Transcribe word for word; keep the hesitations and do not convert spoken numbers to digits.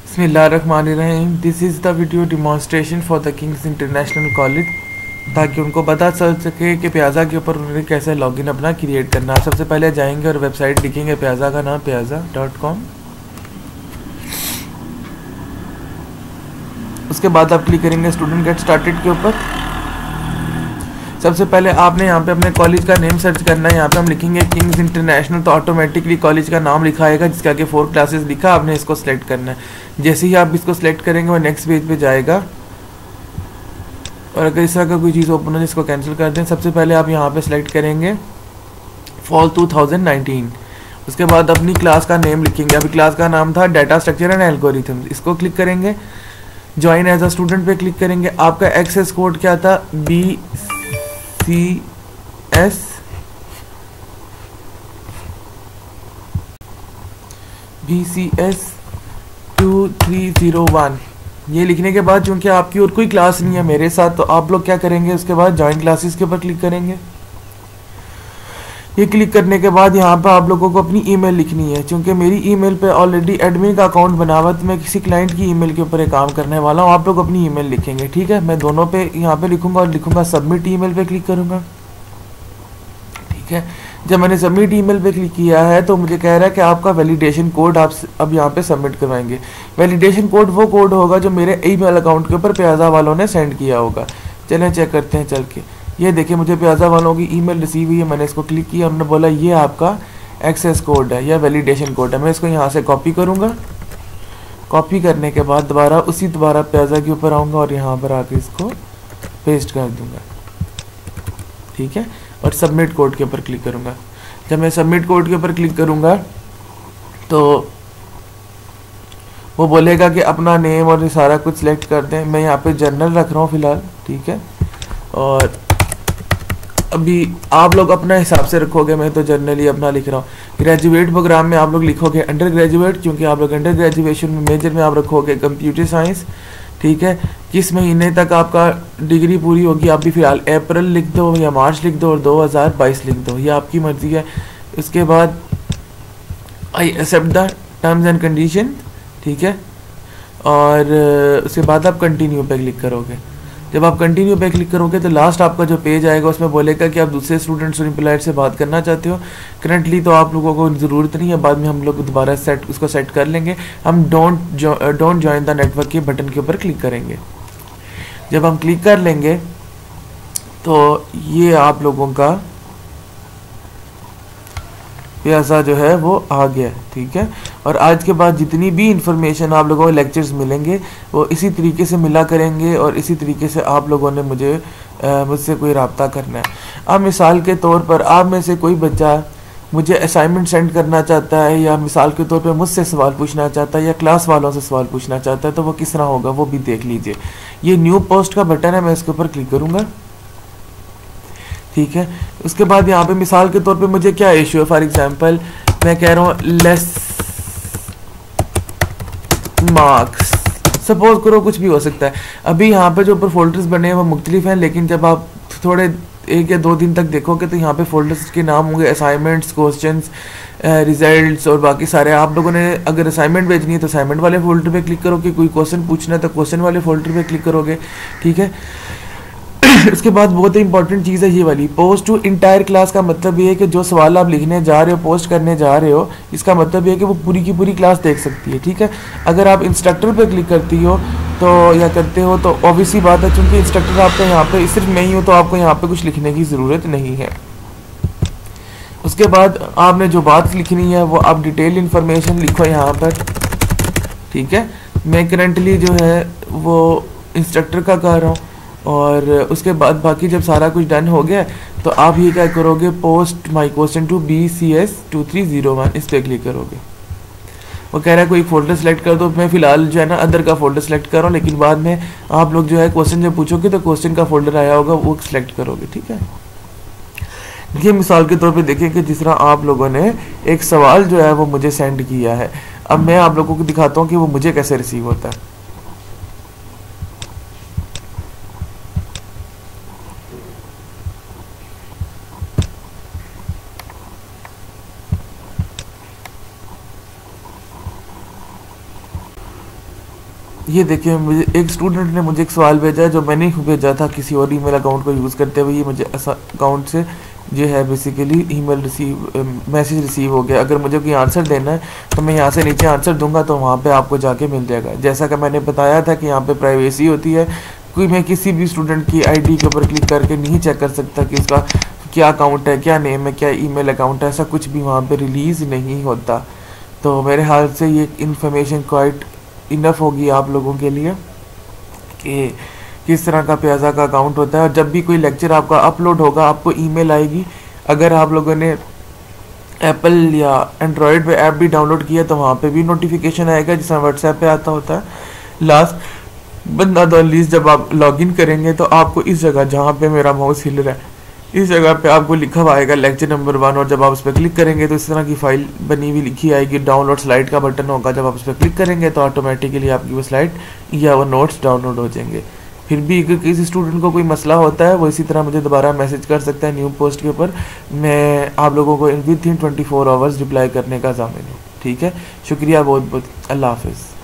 बिस्मिल्लाहिर्रहमानिर्रहीम। This is the video demonstration for the Kings International College, ताकि उनको पता चल सके कि प्याजा के ऊपर उन्हें कैसे लॉगिन अपना क्रिएट करना है। सबसे पहले जाएंगे और वेबसाइट लिखेंगे प्याजा का नाम प्याजा डॉट कॉम। उसके बाद आप क्लिक करेंगे स्टूडेंट गेट स्टार्टेड के ऊपर। सबसे पहले आपने यहाँ पे अपने कॉलेज का नेम सर्च करना है। यहाँ पे हम लिखेंगे किंग्स इंटरनेशनल, तो ऑटोमेटिकली कॉलेज का नाम लिखा आएगा जिसके आगे फोर क्लासेस लिखा। आपने इसको सिलेक्ट करना है। जैसे ही आप इसको सिलेक्ट करेंगे वो नेक्स्ट पेज पे जाएगा, और अगर इस तरह का कोई चीज़ ओपन हो इसको कैंसिल कर दें। सबसे पहले आप यहाँ पे सिलेक्ट करेंगे फॉल टू थाउजेंड नाइनटीन। उसके बाद अपनी क्लास का नेम लिखेंगे। अभी क्लास का नाम था डाटा स्ट्रक्चर एंड एल्गोरिथम्स, इसको क्लिक करेंगे। ज्वाइन एज अ स्टूडेंट पे क्लिक करेंगे। आपका एक्सेस कोड क्या था? B C S B C S two three zero one. ये लिखने के बाद चूंकि आपकी और कोई क्लास नहीं है मेरे साथ, तो आप लोग क्या करेंगे, उसके बाद ज्वाइन क्लासेस के ऊपर क्लिक करेंगे। ये क्लिक करने के बाद यहाँ पे आप लोगों को अपनी ईमेल लिखनी है। क्योंकि मेरी ईमेल पे ऑलरेडी एडमिन का अकाउंट बना हुआ, तो मैं किसी क्लाइंट की ईमेल के ऊपर एक काम करने वाला हूँ। आप लोग अपनी ईमेल लिखेंगे, ठीक है। मैं दोनों पे यहाँ पे लिखूंगा और लिखूंगा सबमिट ईमेल पे क्लिक करूँगा, ठीक है। जब मैंने सबमिट ईमेल पे क्लिक किया है तो मुझे कह रहा है कि आपका वैलिडेशन कोड आप अब यहाँ पे सबमिट करवाएंगे। वैलिडेशन कोड वो कोड होगा जो मेरे ईमेल अकाउंट के ऊपर प्याजा वालों ने सेंड किया होगा। चलें चेक करते हैं चल के। ये देखिए मुझे प्याजा वालों की ईमेल रिसीव हुई है। मैंने इसको क्लिक किया, उन्होंने बोला ये आपका एक्सेस कोड है या वैलिडेशन कोड है। मैं इसको यहाँ से कॉपी करूँगा। कॉपी करने के बाद दोबारा उसी दोबारा प्याजा के ऊपर आऊँगा और यहाँ पर आके इसको पेस्ट कर दूँगा, ठीक है। और सबमिट कोड के ऊपर क्लिक करूँगा। जब मैं सबमिट कोड के ऊपर क्लिक करूँगा तो वो बोलेगा कि अपना नेम और ये सारा कुछ सिलेक्ट कर दें। मैं यहाँ पे जनरल रख रहा हूँ फ़िलहाल, ठीक है। और अभी आप लोग अपना हिसाब से रखोगे, मैं तो जनरली अपना लिख रहा हूँ। ग्रेजुएट प्रोग्राम में आप लोग लिखोगे अंडर ग्रेजुएट, क्योंकि आप लोग अंडर ग्रेजुएशन में मेजर में आप रखोगे कंप्यूटर साइंस, ठीक है। किस महीने तक आपका डिग्री पूरी होगी, आप भी फिलहाल अप्रैल लिख दो या मार्च लिख दो और दो हज़ार बाईस लिख दो, ये आपकी मर्ज़ी है। उसके बाद I accept the terms and condition, ठीक है। और उसके बाद आप कंटिन्यू पे क्लिक करोगे। जब आप कंटिन्यू पे क्लिक करोगे तो लास्ट आपका जो पेज आएगा उसमें बोलेगा कि आप दूसरे स्टूडेंट्स और एम्प्लॉयर से बात करना चाहते हो। करंटली तो आप लोगों को ज़रूरत नहीं है, बाद में हम लोग दोबारा सेट उसको सेट कर लेंगे। हम don't don't join the network के बटन के ऊपर क्लिक करेंगे। जब हम क्लिक कर लेंगे तो ये आप लोगों का प्याजा जो है वो आ गया, ठीक है। और आज के बाद जितनी भी इंफॉर्मेशन आप लोगों को लेक्चर्स मिलेंगे वो इसी तरीके से मिला करेंगे और इसी तरीके से आप लोगों ने मुझे मुझसे कोई रब्ता करना है। अब मिसाल के तौर पर आप में से कोई बच्चा मुझे असाइनमेंट सेंड करना चाहता है, या मिसाल के तौर पे मुझसे सवाल पूछना चाहता है, या क्लास वालों से सवाल पूछना चाहता है, तो वो किस तरह होगा वो भी देख लीजिए। ये न्यू पोस्ट का बटन है, मैं इसके ऊपर क्लिक करूँगा, ठीक है। उसके बाद यहाँ पे मिसाल के तौर पे मुझे क्या इशू है, फॉर एग्जांपल मैं कह रहा हूँ लेस मार्क्स, सपोज करो कुछ भी हो सकता है। अभी यहाँ पे जो ऊपर फोल्डर्स बने हैं वो मुख्तलिफ हैं, लेकिन जब आप थोड़े एक या दो दिन तक देखोगे तो यहाँ पे फोल्डर्स के नाम होंगे असाइनमेंट्स, क्वेश्चंस, रिजल्ट्स और बाकी सारे। आप लोगों ने अगर असाइनमेंट भेजनी है तो असाइनमेंट वाले फोल्डर पे क्लिक करोगे, कोई क्वेश्चन पूछना है तो क्वेश्चन वाले फोल्डर पे क्लिक करोगे, ठीक है। उसके बाद बहुत ही इंपॉर्टेंट चीज़ है ये वाली पोस्ट टू इंटायर क्लास का मतलब ये है कि जो सवाल आप लिखने जा रहे हो, पोस्ट करने जा रहे हो, इसका मतलब ये है कि वो पूरी की पूरी क्लास देख सकती है, ठीक है। अगर आप इंस्ट्रक्टर पे क्लिक करती हो तो या करते हो तो ऑब्वियसली बात है, चूँकि इंस्ट्रक्टर आपका यहाँ पे सिर्फ मैं ही हूँ तो आपको यहाँ पे कुछ लिखने की ज़रूरत नहीं है। उसके बाद आपने जो बात लिखनी है वो आप डिटेल इन्फॉर्मेशन लिखो यहाँ पर, ठीक है। मैं करंटली जो है वो इंस्ट्रक्टर का कर रहा हूँ। और उसके बाद बाकी जब सारा कुछ डन हो गया तो आप ये क्या करोगे, post my question to B C S two three zero one, इस पर क्लिक करोगे। वो कह रहा है कोई फोल्डर सेलेक्ट कर दो। मैं फिलहाल जो है ना अदर का फोल्डर सेलेक्ट कर रहा हूँ, लेकिन बाद में आप लोग जो है क्वेश्चन जब पूछोगे तो क्वेश्चन का फोल्डर आया होगा वो सिलेक्ट करोगे, ठीक है। देखिए मिसाल के तौर पे देखिए कि जिस तरह आप लोगों ने एक सवाल जो है वो मुझे सेंड किया है। अब मैं आप लोगों को दिखाता हूँ कि वो मुझे कैसे रिसीव होता है। ये देखिए, मुझे एक स्टूडेंट ने मुझे एक सवाल भेजा है जो मैंने ही भेजा था किसी और ईमेल अकाउंट को यूज़ करते हुए। ये मुझे अकाउंट से जो है basically email receive message receive हो गया। अगर मुझे कोई आंसर देना है तो मैं यहाँ से नीचे आंसर दूंगा तो वहाँ पे आपको जाके मिल जाएगा। जैसा कि मैंने बताया था कि यहाँ पे प्राइवेसी होती है, कोई मैं किसी भी स्टूडेंट की आईडी के ऊपर क्लिक करके नहीं चेक कर सकता कि उसका क्या अकाउंट है, क्या नेम है, क्या ईमेल अकाउंट है, ऐसा कुछ भी वहाँ पे रिलीज़ नहीं होता। तो मेरे ख्याल से ये इन्फॉर्मेशन क्वाइट इनफ होगी आप लोगों के लिए कि किस तरह का पियाज़ा का अकाउंट होता है। और जब भी कोई लेक्चर आपका अपलोड होगा आपको ईमेल आएगी। अगर आप लोगों ने एप्पल या एंड्रॉयड पे ऐप भी डाउनलोड किया तो वहाँ पे भी नोटिफिकेशन आएगा जिसमें व्हाट्सएप पे आता होता है। लास्ट बंदा दो लीस्ट, जब आप लॉगिन करेंगे तो आपको इस जगह जहाँ पे मेरा माउस हिल रहा है इस जगह पे आपको लिखा हुआ आएगा लेक्चर नंबर वन, और जब आप उस पर क्लिक करेंगे तो इस तरह की फाइल बनी हुई लिखी आएगी। डाउनलोड स्लाइड का बटन होगा, जब आप उस पर क्लिक करेंगे तो ऑटोमेटिकली आपकी वो स्लाइड या वो नोट्स डाउनलोड हो जाएंगे। फिर भी अगर किसी स्टूडेंट को कोई मसला होता है वो इसी तरह मुझे दोबारा मैसेज कर सकता है न्यू पोस्ट के ऊपर। मैं आप लोगों को within twenty four hours reply करने का ज़ामिन हूँ। ठीक है, शुक्रिया बहुत बहुत, अल्लाह हाफिज़।